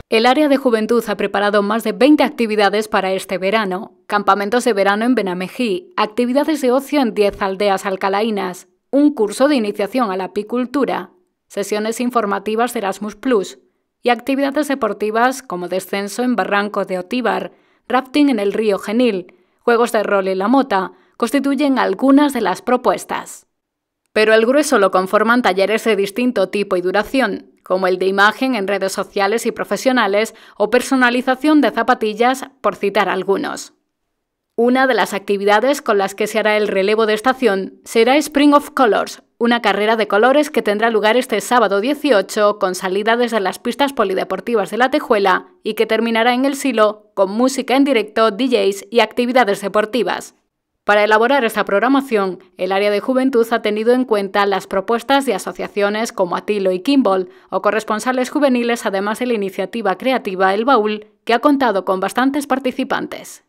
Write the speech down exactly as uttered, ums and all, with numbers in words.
El área de juventud ha preparado más de veinte actividades para este verano. Campamentos de verano en Benamejí, actividades de ocio en diez aldeas alcalainas, un curso de iniciación a la apicultura, sesiones informativas de Erasmus plus y actividades deportivas como descenso en Barranco de Otíbar, rafting en el río Genil, juegos de rol en la mota, constituyen algunas de las propuestas. Pero el grueso lo conforman talleres de distinto tipo y duración, como el de imagen en redes sociales y profesionales o personalización de zapatillas, por citar algunos. Una de las actividades con las que se hará el relevo de estación será Spring of Colors, una carrera de colores que tendrá lugar este sábado dieciocho con salida desde las pistas polideportivas de La Tejuela y que terminará en El Silo con música en directo, D Js y actividades deportivas. Para elaborar esta programación, el área de juventud ha tenido en cuenta las propuestas de asociaciones como Atilo y Kimball o corresponsales juveniles, además de la iniciativa creativa El Baúl, que ha contado con bastantes participantes.